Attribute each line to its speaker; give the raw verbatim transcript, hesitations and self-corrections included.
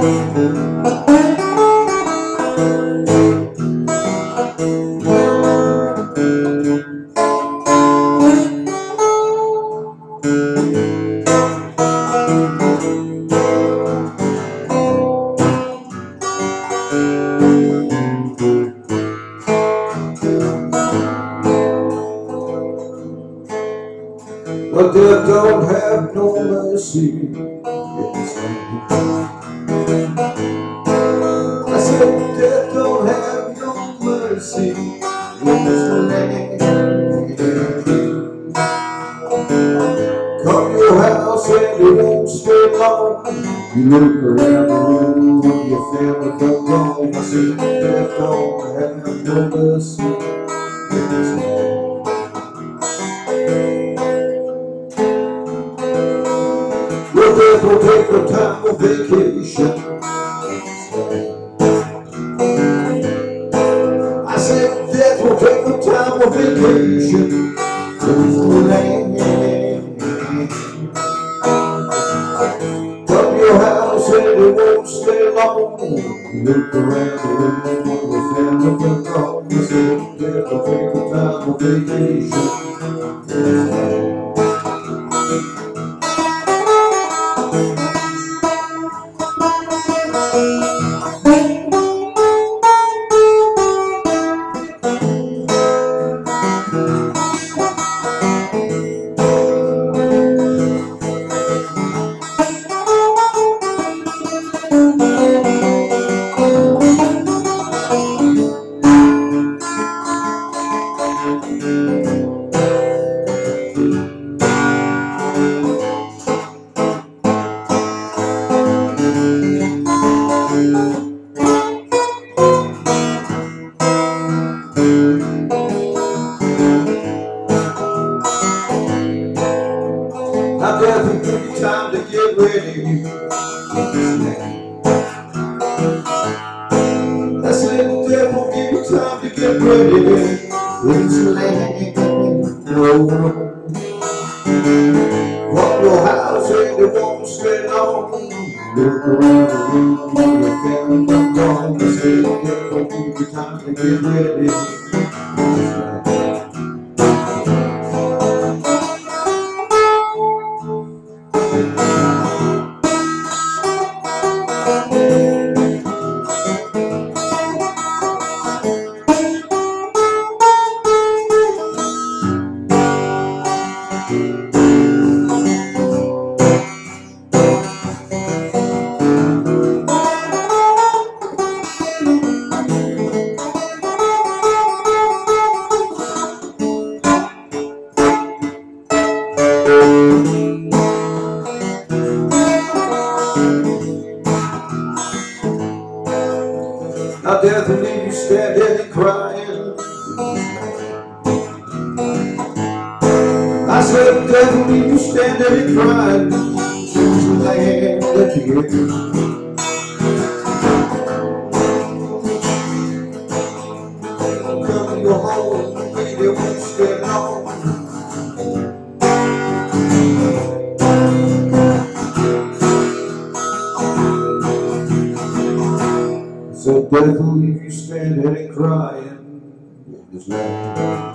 Speaker 1: But death don't have no mercy in this land. I said death don't have no mercy in this land. Come to your house and you won't stay long. You look around the room when your family come home. I said death don't have no mercy in this land. Well, death will take a time of vacation. I said death will take a time of vacation. Come to your house and it won't stay long. Look around the room when your family comes home. I said death will take a time of vacation. Now death will give you time to get ready. I said death will give you time to get ready. This land, no, no. Walk your house and it won't stay long. Look around the room when your family comes home. I said death will give you time to get ready. Now death will leave you standing and crying. I said death will leave you standing and crying. This land that you get. Come to your home, baby, won't stay long. So death will leave you standing and crying in this land.